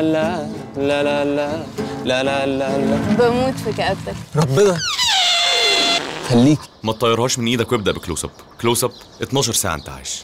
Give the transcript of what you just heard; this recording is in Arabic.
لا لا لا لا لا لا لا لا بموت في كآبتك. ربنا خليك. ما تطيرهاش من ايدك وابدا بكلوز اب. كلوز اب 12 ساعه انت عايش.